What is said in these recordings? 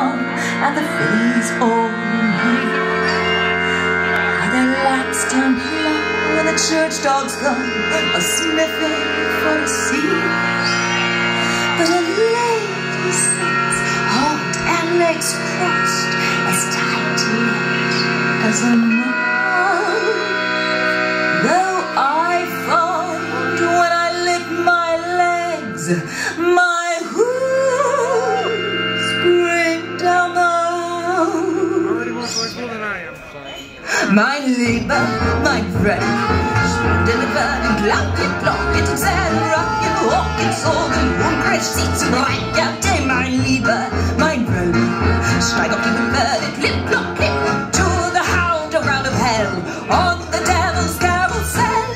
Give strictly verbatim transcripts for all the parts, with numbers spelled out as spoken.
on, and the fillies all leave. And their laps turn low, and the church dogs come a sniffing for a seat. But a lady sits, hot and legs crossed, as tight to it as a mom. Though I found when I lift my legs, my hooves bring down the house. Mein Lieber, mein Friend, delivered and glaubt, glaubt, und sehr rocken, hochgezogen, ungerecht sieht zu breit, ja, dem, mein Lieber, mein Freund, steig auf die Bühne, clip, clop, clip, to the hound around of hell, on the devil's carousel.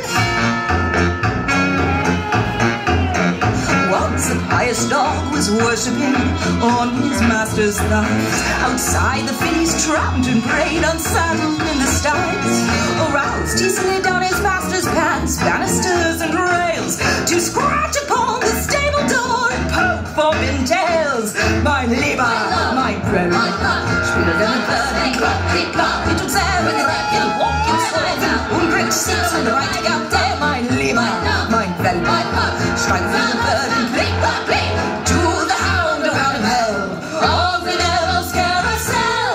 Once the pious dog was worshipping on his master's thighs, outside the fillies tramped and prayed, unsaddled in the styes. Aroused, he slid down his master's pants, banisters and rails, to scratch upon the stable door and poke forbidden tails. Mein Lieber, mein Freund, spiele deine Pferde, klopp, klick, klopp, mit uns selber gerecht, walk in slow, ungerecht sitzt und reitig ab der, mein Lieber, mein Freund, steig auf den Pferden, klick, klopp, klick, to the hound around of hell, on the devil's carousel.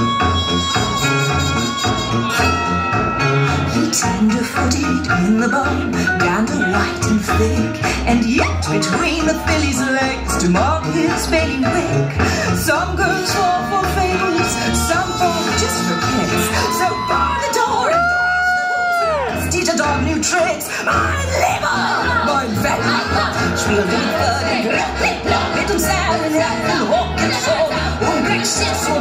He tender-footed in the bone, gander white and thick, and yet between the filly's legs to mark his bailiwick. Some girls fall for fables, some fall just for kicks. So bar the door and thrust the hooves, teach a dog new tricks. Mein Lieber, mein Freund, spiel den Pferden, klipp, klipp, klopp, mit uns Herren, Herren, hoch und so, unglücklich sitzt